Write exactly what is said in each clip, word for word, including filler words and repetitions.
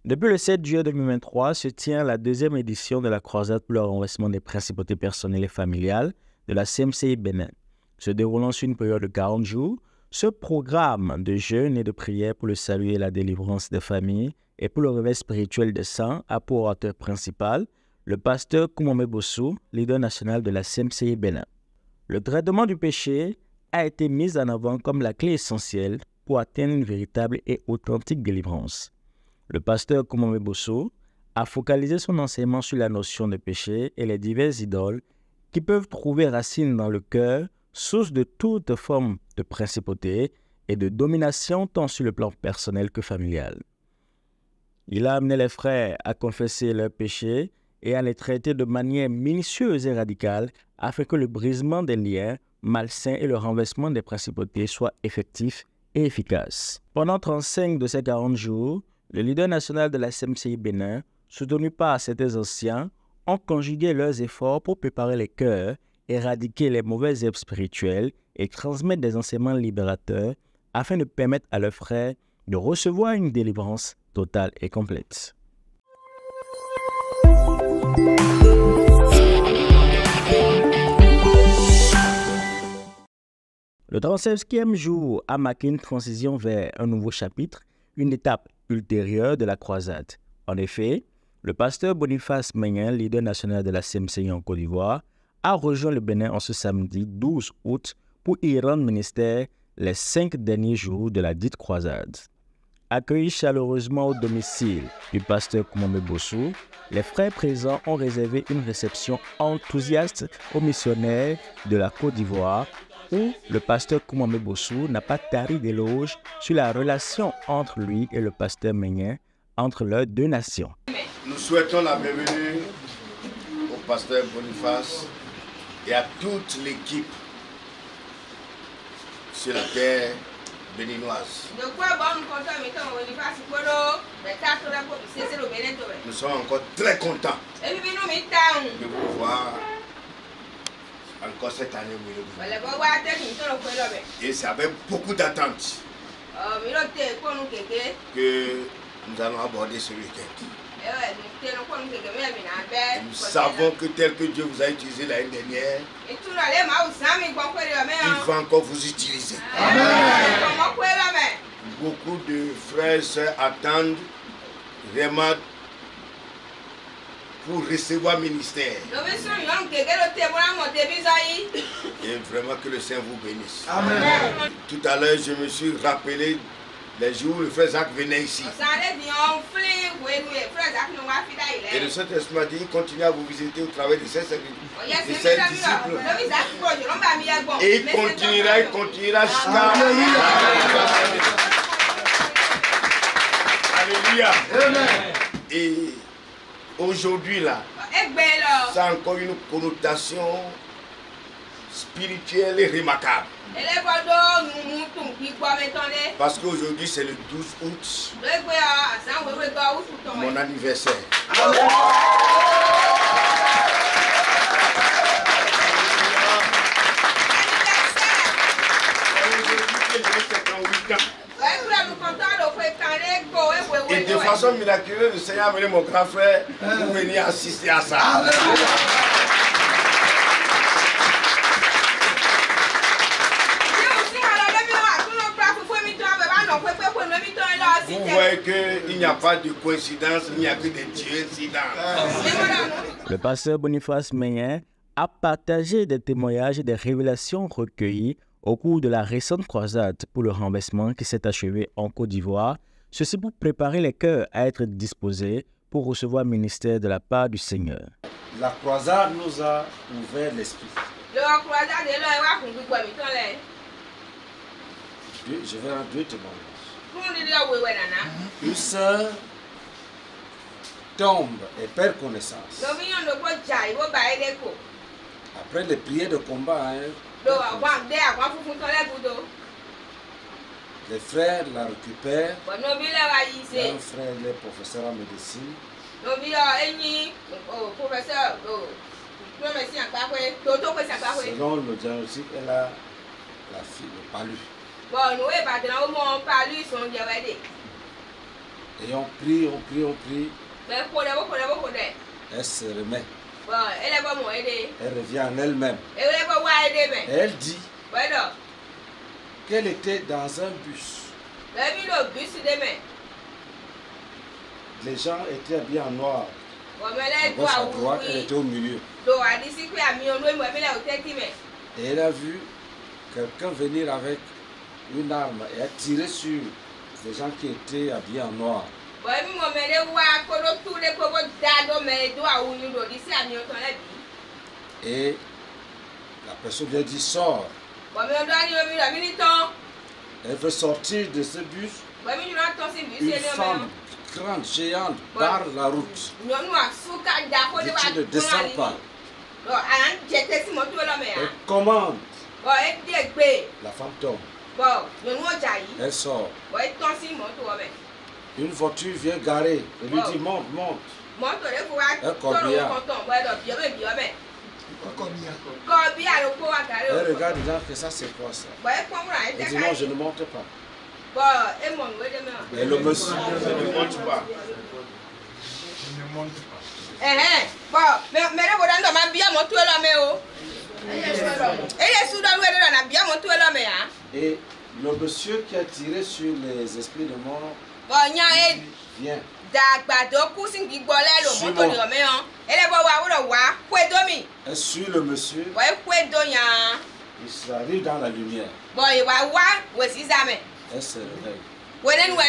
Depuis le sept juillet deux mille vingt-trois se tient la deuxième édition de la croisade pour le renversement des principautés personnelles et familiales de la C M C I Bénin. Se déroulant sur une période de quarante jours, ce programme de jeûne et de prière pour le salut et la délivrance des familles et pour le réveil spirituel des saints a pour orateur principal le pasteur Koumomé Bossou, leader national de la C M C I Bénin. Le traitement du péché a été mis en avant comme la clé essentielle pour atteindre une véritable et authentique délivrance. Le pasteur Koumomé Bossou a focalisé son enseignement sur la notion de péché et les diverses idoles qui peuvent trouver racine dans le cœur, source de toute forme de principauté et de domination tant sur le plan personnel que familial. Il a amené les frères à confesser leurs péchés et à les traiter de manière minutieuse et radicale afin que le brisement des liens malsains et le renversement des principautés soient effectifs et efficaces. Pendant trente-cinq de ces quarante jours, le leader national de la C M C I Bénin, soutenu par certains anciens, ont conjugué leurs efforts pour préparer les cœurs, éradiquer les mauvaises herbes spirituelles et transmettre des enseignements libérateurs afin de permettre à leurs frères de recevoir une délivrance totale et complète. Le trente-cinquième jour a marqué une transition vers un nouveau chapitre, une étape ultérieure de la croisade. En effet, le pasteur Boniface Menyen, leader national de la C M C I en Côte d'Ivoire, a rejoint le Bénin en ce samedi douze août pour y rendre ministère les cinq derniers jours de la dite croisade. Accueillis chaleureusement au domicile du pasteur Koumomé Bossou, les frères présents ont réservé une réception enthousiaste aux missionnaires de la Côte d'Ivoire où le pasteur Koumomé Bossou n'a pas tari d'éloges sur la relation entre lui et le pasteur Menyen, entre leurs deux nations. Nous souhaitons la bienvenue au pasteur Boniface et à toute l'équipe sur la terre béninoise. Nous sommes encore très contents de vous voir encore cette année. Et c'est avec beaucoup d'attente que nous allons aborder ce week-end. Nous savons que tel que Dieu vous a utilisé l'année dernière, il va encore vous utiliser. Amen. Beaucoup de frères et sœurs attendent vraiment pour recevoir ministère. Et vraiment que le Saint vous bénisse. Amen. Tout à l'heure, je me suis rappelé les jours où le frère Jacques venait ici. Et le Saint-Esprit m'a dit, continuez à vous visiter au travers de ses, de ses disciples. Et il continuera, il continuera jusqu'à... Alléluia. Et aujourd'hui là, ça a encore une connotation spirituelle et remarquable. Parce qu'aujourd'hui c'est le douze août, mon anniversaire. Et de façon miraculeuse, le Seigneur a amené mon grand frère pour venir assister à ça. Vous voyez qu'il n'y a pas de coïncidence, il n'y a que des coïncidences. Le pasteur Boniface Menyen a partagé des témoignages et des révélations recueillies au cours de la récente croisade pour le renversement qui s'est achevée en Côte d'Ivoire, ceci pour préparer les cœurs à être disposés pour recevoir le ministère de la part du Seigneur. La croisade nous a ouvert l'esprit. Je vais rendre deux témoignages. Une sœur tombe et perd connaissance. Après les prières de combat, hein, les frères la récupèrent. Un frère est professeur en médecine. Selon le diagnostic, elle a la fille, le palu. Et on prie, on prie, on prie. Elle se remet. Elle revient en elle-même. Et elle dit qu'elle était dans un bus. Les gens étaient habillés en noir. À gauche, à droite, elle était au milieu. Et elle a vu quelqu'un venir avec une arme et a tiré sur les gens qui étaient habillés en noir. Et la personne lui a dit sors. Elle veut sortir de ce bus. Une femme grande, géante, barre la route. Dit tu ne descends pas. Elle commande. La femme tombe. Elle sort. Une voiture vient garer. Elle lui dit monte, monte. Elle corbillard. Elle regarde disant que ça c'est quoi ça? Elle dit non, je ne monte pas. Et le monsieur ne monte pas. Et le monsieur qui a tiré sur les esprits de mort vient. Elle suit le monsieur. Il arrive dans la lumière. Elle se réveille.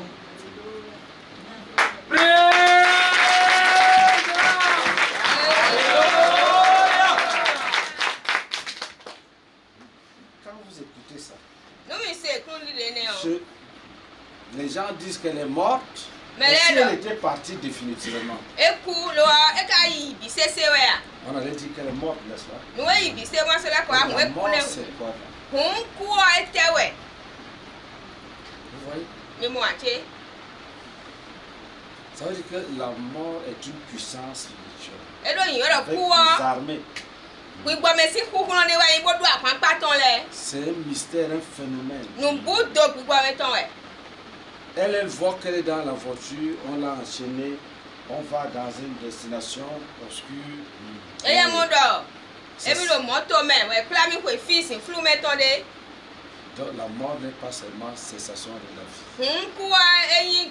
Quand vous écoutez ça, je, les gens disent qu'elle est morte, mais si elle était partie définitivement, on allait dire qu'elle est morte, n'est-ce pas? La mort, c'est quoi? Vous voyez? Ça veut dire que la mort est une puissance spirituelle. Avec des armées. C'est un mystère, un phénomène. Elle, elle voit qu'elle est dans la voiture, on l'a enchaînée, on va dans une destination obscure. Donc la mort n'est pas seulement cessation de la vie.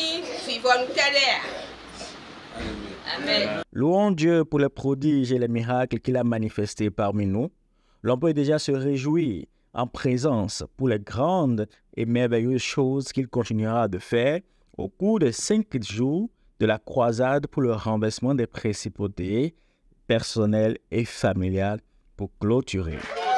Amen. Louons Dieu pour les prodiges et les miracles qu'il a manifestés parmi nous. L'on peut déjà se réjouir en présence pour les grandes et merveilleuses choses qu'il continuera de faire au cours des cinq jours de la croisade pour le renversement des principautés personnelles et familiales pour clôturer.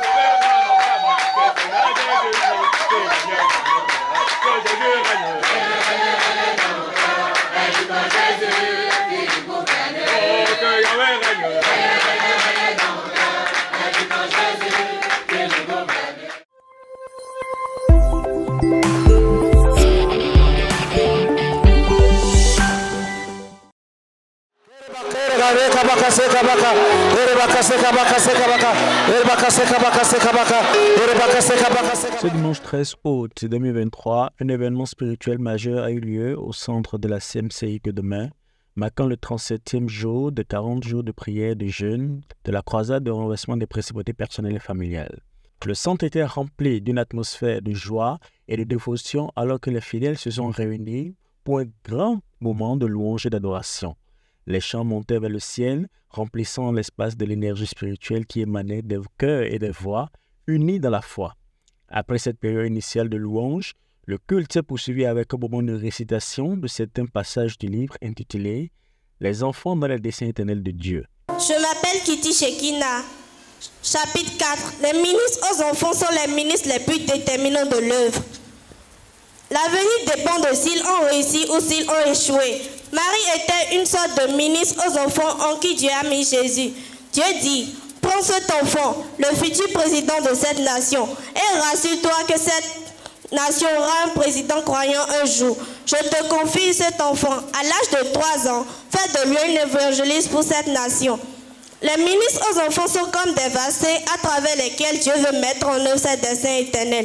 Ce dimanche treize août deux mille vingt-trois, un événement spirituel majeur a eu lieu au centre de la C M C I que demain, marquant le trente-septième jour de quarante jours de prière et de jeûne de la croisade de renversement des principautés personnelles et familiales. Le centre était rempli d'une atmosphère de joie et de dévotion alors que les fidèles se sont réunis pour un grand moment de louange et d'adoration. Les chants montaient vers le ciel, remplissant l'espace de l'énergie spirituelle qui émanait des cœurs et des voix unis dans la foi. Après cette période initiale de louange, le culte s'est poursuivi avec un moment de récitation de certains passages du livre intitulé « Les enfants dans les desseins éternels de Dieu ». Je m'appelle Kitty Shekina. Chapitre quatre. Les ministres aux enfants sont les ministres les plus déterminants de l'œuvre. L'avenir dépend de s'ils ont réussi ou s'ils ont échoué. Marie était une sorte de ministre aux enfants en qui Dieu a mis Jésus. Dieu dit, prends cet enfant, le futur président de cette nation, et rassure-toi que cette nation aura un président croyant un jour. Je te confie cet enfant, à l'âge de trois ans, fais de lui un évangéliste pour cette nation. Les ministres aux enfants sont comme des vassaux à travers lesquels Dieu veut mettre en œuvre ses desseins éternels.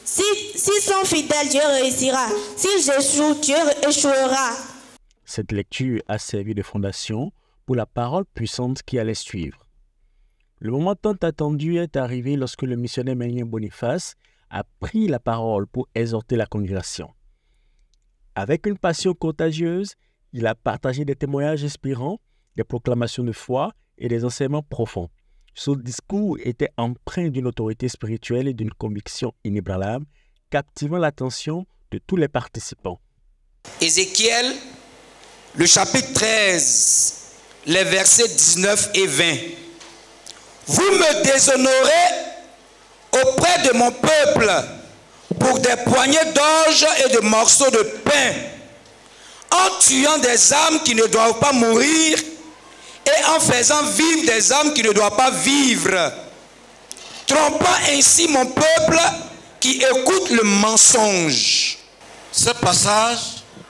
Si, s'ils sont fidèles, Dieu réussira. S'ils échouent, Dieu échouera. Cette lecture a servi de fondation pour la parole puissante qui allait suivre. Le moment tant attendu est arrivé lorsque le missionnaire Emmanuel Boniface a pris la parole pour exhorter la congrégation. Avec une passion contagieuse, il a partagé des témoignages inspirants, des proclamations de foi et des enseignements profonds. Son discours était empreint d'une autorité spirituelle et d'une conviction inébranlable, captivant l'attention de tous les participants. Ézéchiel, le chapitre treize, les versets dix-neuf et vingt. Vous me déshonorez auprès de mon peuple pour des poignées d'orge et de morceaux de pain, en tuant des âmes qui ne doivent pas mourir et en faisant vivre des âmes qui ne doivent pas vivre, trompant ainsi mon peuple qui écoute le mensonge. Ce passage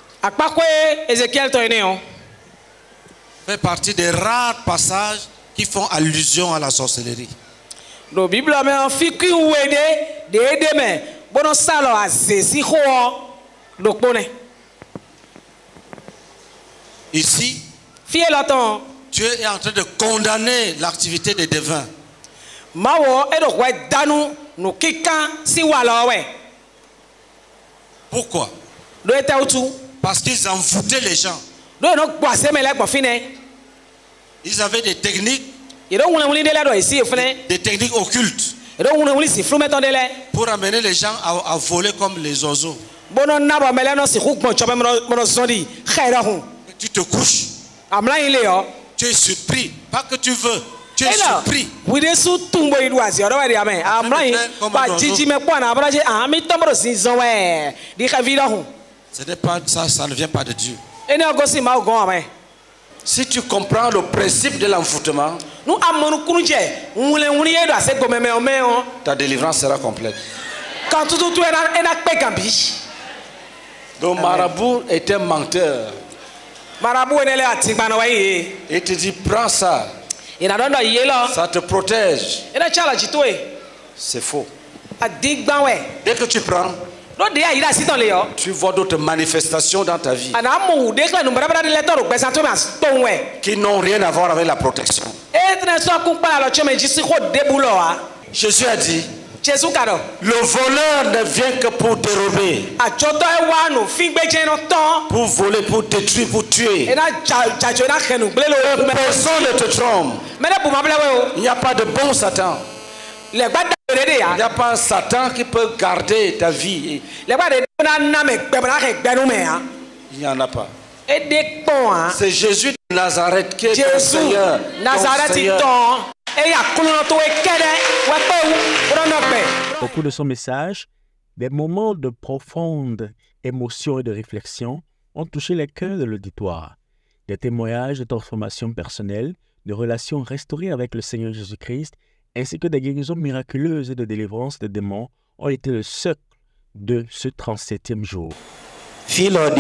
fait partie des rares passages qui font allusion à la sorcellerie. Ici, Dieu est en train de condamner l'activité des devins. Pourquoi? Parce qu'ils envoûtaient les gens. Ils avaient des techniques, des techniques occultes pour amener les gens à, à voler comme les oiseaux. Tu te couches, tu es surpris, pas que tu veux, tu es surpris. Ce n'est pas ça, ça ne vient pas de Dieu. Si tu comprends le principe de l'envoûtement, ta délivrance sera complète. Donc Marabout est un menteur. Il te dit prends ça, ça te protège. C'est faux. Dès que tu prends, tu vois d'autres manifestations dans ta vie qui n'ont rien à voir avec la protection. Jésus a dit, le voleur ne vient que pour dérober, pour voler, pour détruire, pour tuer. Personne ne te trompe. Il n'y a pas de bon Satan. Il n'y a pas un Satan qui peut garder ta vie. Il n'y en a pas. C'est Jésus de Nazareth qui est ton Seigneur. Ton Seigneur. Au cours de son message, des moments de profonde émotion et de réflexion ont touché les cœurs de l'auditoire. Des témoignages de transformation personnelle, de relations restaurées avec le Seigneur Jésus-Christ, ainsi que des guérisons miraculeuses et de délivrance des démons ont été le socle de ce trente-septième jour. Le frère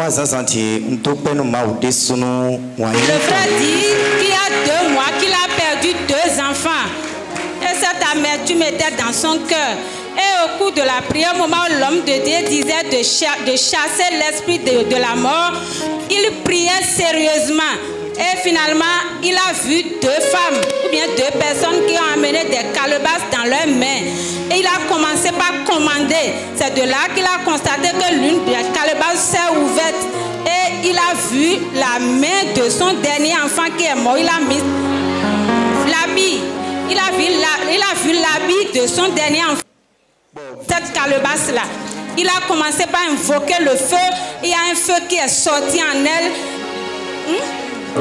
dit qu'il y a deux mois qu'il a perdu deux enfants. Et cette amertume était dans son cœur. Et au cours de la prière, au moment où l'homme de Dieu disait de, cha de chasser l'esprit de, de la mort, il priait sérieusement. Et finalement, il a vu deux femmes, ou bien deux personnes qui ont amené des calebasses dans leurs mains. Et il a commencé par commander. C'est de là qu'il a constaté que l'une des calebasses s'est ouverte. Et il a vu la main de son dernier enfant qui est mort. Il a mis l'habit. Il a vu la, il a vu l'habit de son dernier enfant. Cette calebasse-là. Il a commencé par invoquer le feu. Il y a un feu qui est sorti en elle. Hmm?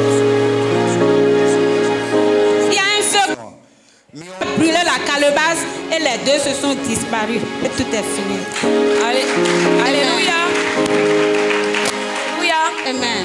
Il y a un feu qui a brûlé la calebasse et les deux se sont disparus. Et tout est fini. Allez. Alléluia. Alléluia. Amen.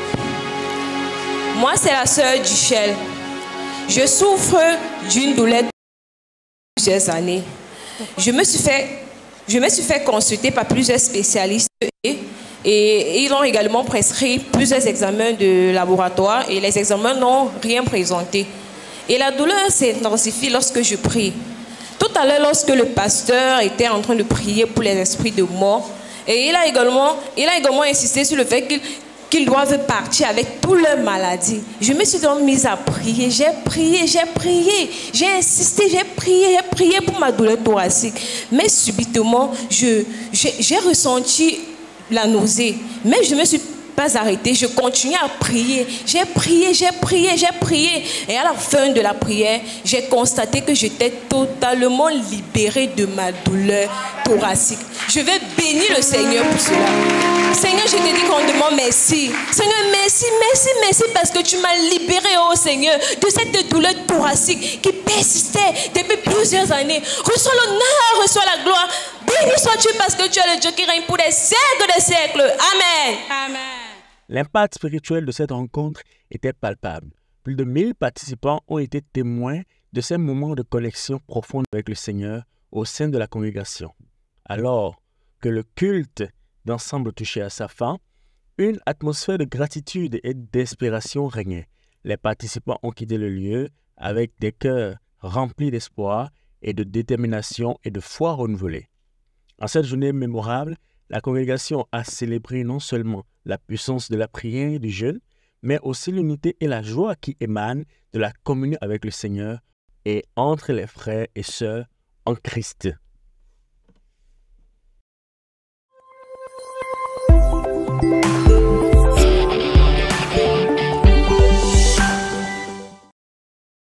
Moi, c'est la sœur Duchel. Je souffre d'une douleur depuis plusieurs années. Je me suis fait, je me suis fait consulter par plusieurs spécialistes et Et ils ont également prescrit plusieurs examens de laboratoire et les examens n'ont rien présenté. Et la douleur s'intensifie lorsque je prie. Tout à l'heure, lorsque le pasteur était en train de prier pour les esprits de mort, et il a également, il a également insisté sur le fait qu'il qu'ils doivent partir avec toutes leurs maladies. Je me suis donc mise à prier, j'ai prié, j'ai prié, j'ai insisté, j'ai prié, j'ai prié pour ma douleur thoracique. Mais subitement, je, j'ai ressenti la nausée. Mais je ne me suis pas arrêtée, je continuais à prier. J'ai prié, j'ai prié, j'ai prié. Et à la fin de la prière, j'ai constaté que j'étais totalement libérée de ma douleur thoracique. Je vais bénir le Seigneur pour cela. Seigneur, je te dis grandement merci. Seigneur, merci, merci, merci parce que tu m'as libéré, oh Seigneur, de cette douleur thoracique qui persistait depuis plusieurs années. Reçois l'honneur, reçois la gloire. Béni sois-tu parce que tu es le Dieu qui règne pour des siècles des siècles. Amen. Amen. L'impact spirituel de cette rencontre était palpable. Plus de mille participants ont été témoins de ces moments de connexion profonde avec le Seigneur au sein de la congrégation. Alors que le culte d'ensemble touchait à sa fin, une atmosphère de gratitude et d'inspiration régnait. Les participants ont quitté le lieu avec des cœurs remplis d'espoir et de détermination et de foi renouvelée. En cette journée mémorable, la congrégation a célébré non seulement la puissance de la prière et du jeûne, mais aussi l'unité et la joie qui émanent de la communion avec le Seigneur et entre les frères et sœurs en Christ.